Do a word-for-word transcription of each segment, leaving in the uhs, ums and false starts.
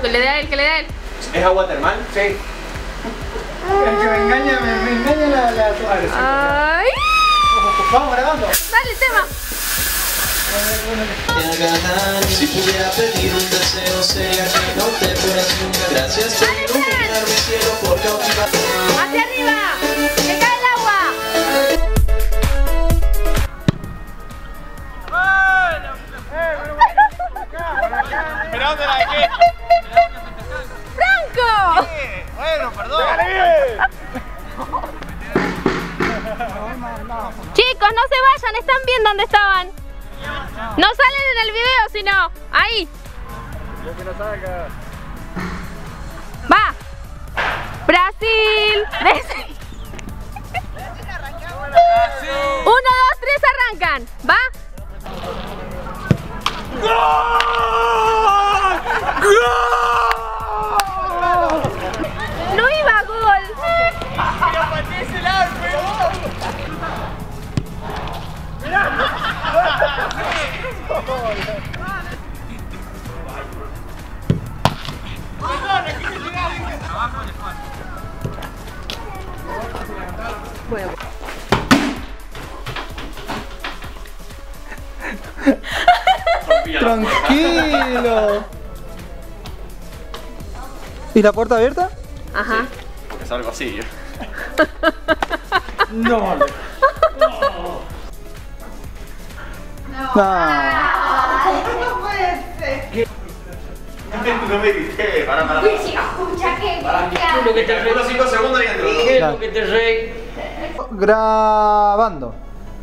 que le dé a él, que le dé a él. ¿Es agua termal? Sí. El que me engaña, me, me engaña la, la toalla. Ay. Vamos grabando. Dale, tema. Si pudiera pedir un deseo sería que no te fueras nunca. Gracias por iluminarme cielo por cautivar. Hacia arriba, que cae el agua. ¿Pero dónde la dejé? ¡Franco! Bueno, perdón. Chicos, no se vayan, están viendo dónde estaban. No salen en el video, sino ahí. Va. Brasil. Brasil. Uno, dos, tres, arrancan. Va. No iba a gol. Tranquilo. ¿Y la puerta abierta? Ajá. Porque salgo así yo. No. No. No me grité, para, para. Escucha que Lo que te unos cinco segundos y entro. ¿Qué es lo que te reí? Grabando.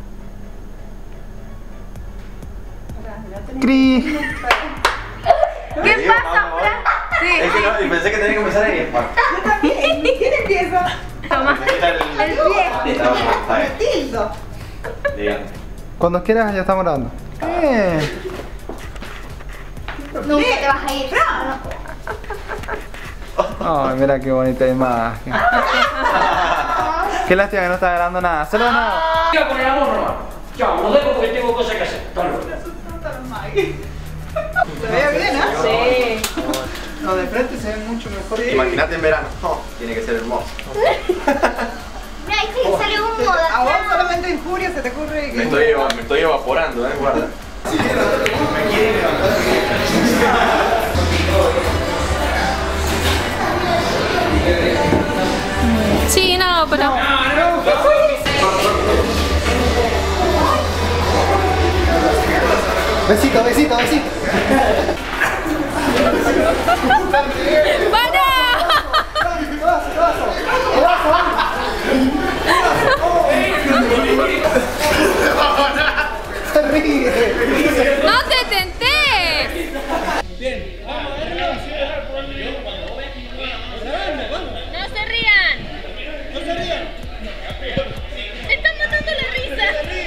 Cri. ¿Qué pasa, Fran? Sí, Es que sí. no, y pensé que tenía que empezar ahí. Bueno. yo también. ¿Quién empieza? Toma. El pie. Está bien. Tildo. Digan. Cuando quieras ya estamos grabando. Eh. Nunca te vas a ir. Ay, mira qué bonita imagen. Qué lástima que no está grabando nada. Solo nada. Siga con el amor nomás. Chao, nos dejo porque tengo cosas que hacer. Hasta luego. Se ve bien, ¿eh? Sí. Los de frente se ven mucho mejor. Imagínate en verano. Oh, tiene que ser hermoso. Mira, ahí sí sale humo. A vos solamente en furia se te ocurre Me que... estoy, me estoy evaporando, eh, guarda. Sí, no, pero... Besito, besito, besito. ¡Para! Se ríe. ¡No te tentés! ¡No se rían! ¡Se están matando la risa!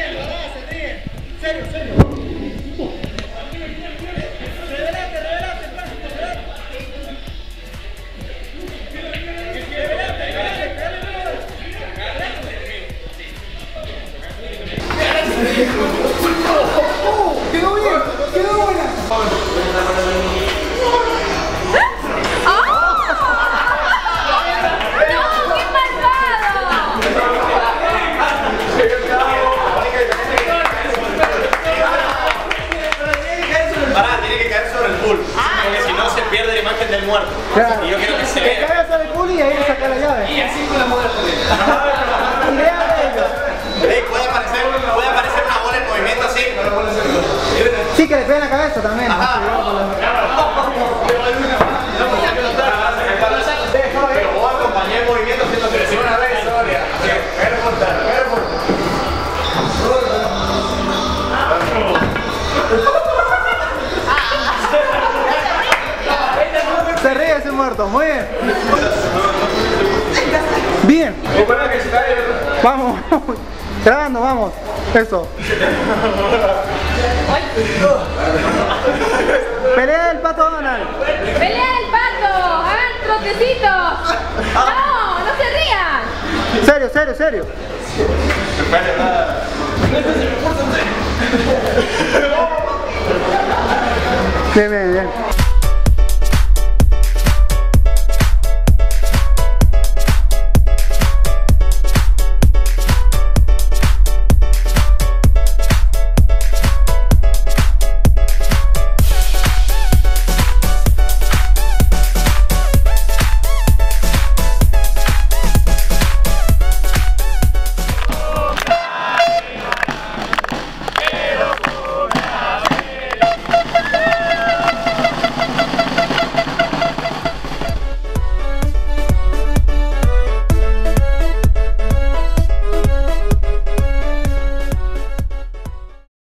Quedó bien, quedó buena. Pará, tiene que caer sobre el pool. Porque si no se pierde la imagen del muerto. Claro. Y yo quiero que se Que vea. caiga sobre el culo y ahí le saca la llave. Y así con la muerte. Idea de ellos. Ey, puede aparecer, puede aparecer una bola en movimiento así. Sí, que le peguen la cabeza también. Pero vos acompañé el movimiento haciendo crecer una vez, Soria. Se ríe ese muerto, muy bien. Bien. Vamos, vamos. Grabando, vamos. Eso. Pelea el Pato Donald. ¡Pelea el pato! ¡Hagan trotecitos! ¡No! ¡No se rían! Serio, serio, serio. Bien, bien, bien.